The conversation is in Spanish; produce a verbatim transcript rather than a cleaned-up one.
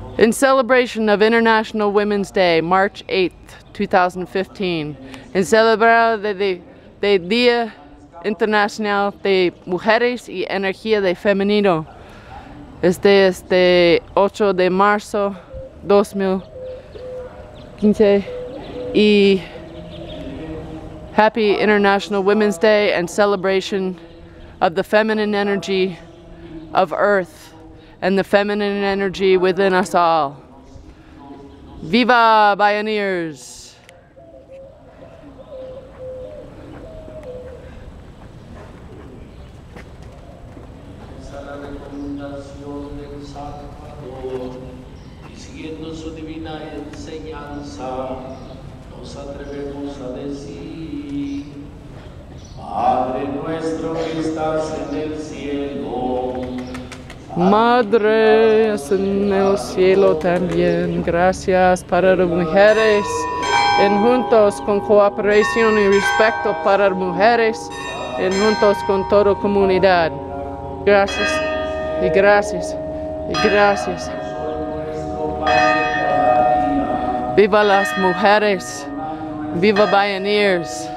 In celebration of International Women's Day, March eighth, two thousand fifteen, en celebrar de, de, de Día Internacional de Mujeres y Energía de Femenino, este este ocho de marzo dos mil quince, y Happy International Women's Day and celebration of the feminine energy of Earth and the feminine energy within us all. Viva Bioneers! La recomendación del Salvador y siguiendo su divina enseñanza, nos atrevemos a decir: Padre nuestro que estás en el cielo. Madre en el cielo también, gracias para las mujeres, en juntos con cooperación y respeto para las mujeres, en juntos con toda comunidad. Gracias y gracias y gracias. Viva las mujeres, viva Bioneers.